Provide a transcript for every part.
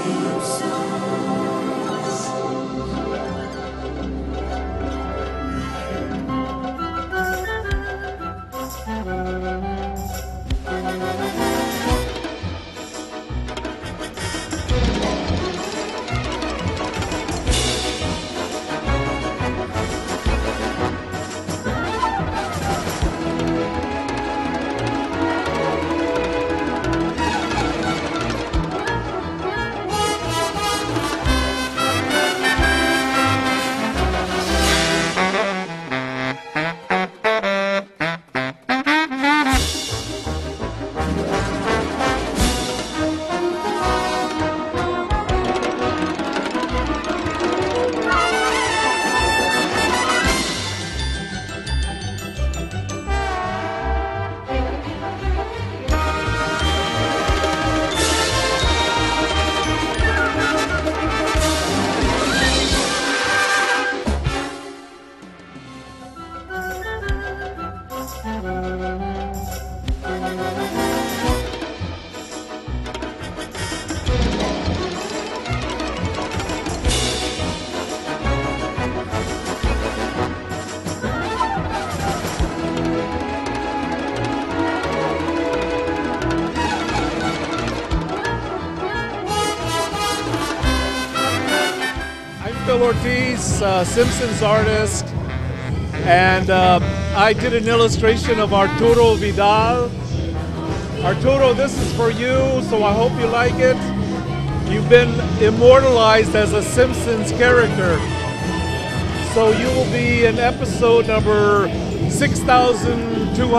Phil Ortiz, Simpsons artist, and I did an illustration of Arturo Vidal. Arturo, this is for you, so I hope you like it. You've been immortalized as a Simpsons character. So you will be in episode number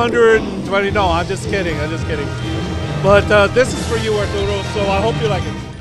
6,220. No, I'm just kidding. But this is for you, Arturo, so I hope you like it.